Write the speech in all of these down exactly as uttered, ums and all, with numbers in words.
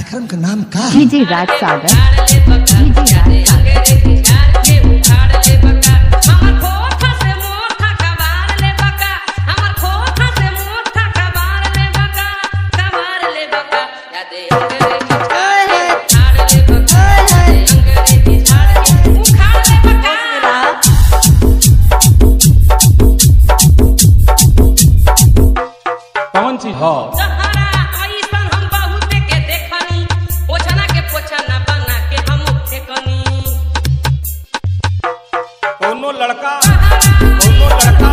कार्यक्रम का नाम का डीजे राज सागर, डीजे राज कौन सी हो कोनो लड़का कोनो लड़का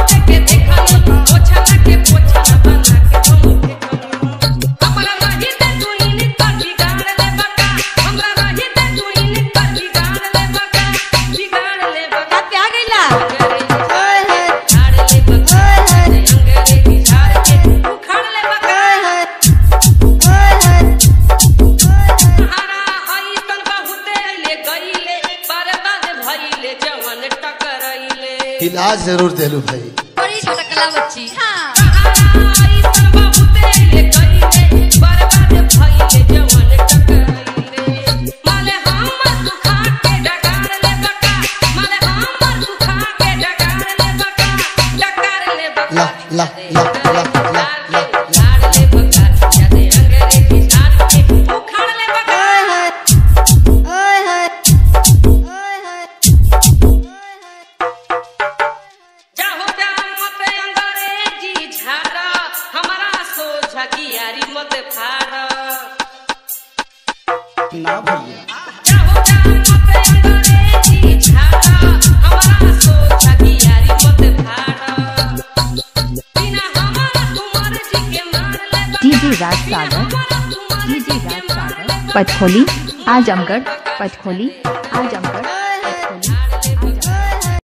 इलाज जरूर दे लू भाई। बड़ी छटकला बच्ची ला ला ला ला ला ला ना भैया डीजे राज सागर, डीजे राज सागर, पचखोली आजमगढ़, पचखोली आजमगढ़।